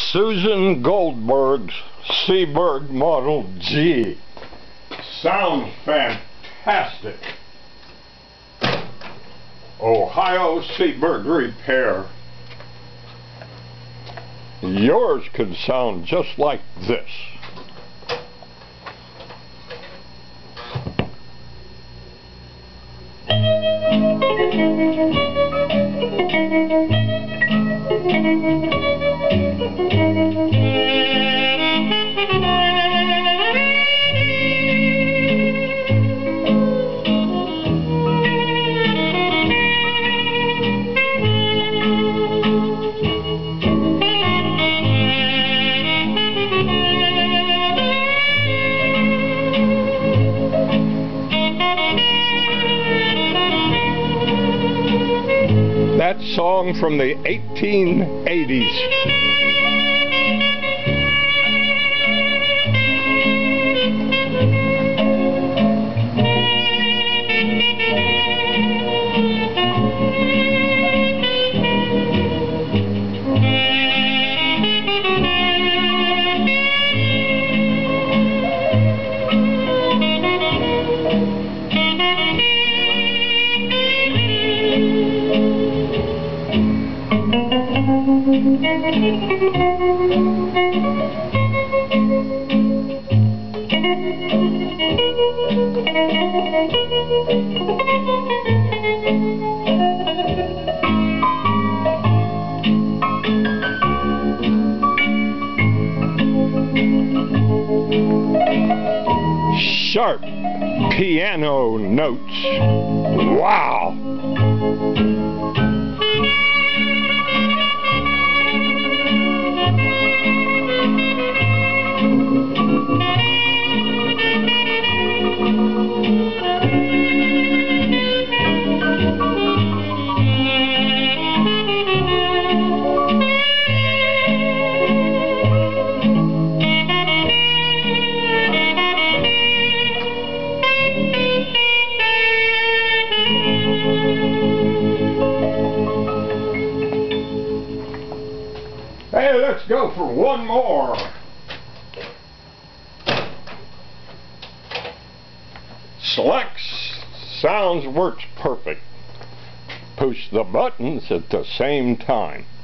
Susan Goldberg's Seeburg Model G. Sounds fantastic. Ohio Seeburg Repair. Yours could sound just like this. That song from the 1880s. Sharp piano notes. Wow! Hey, let's go for one more. Selects, sounds, works perfect. Push the buttons at the same time.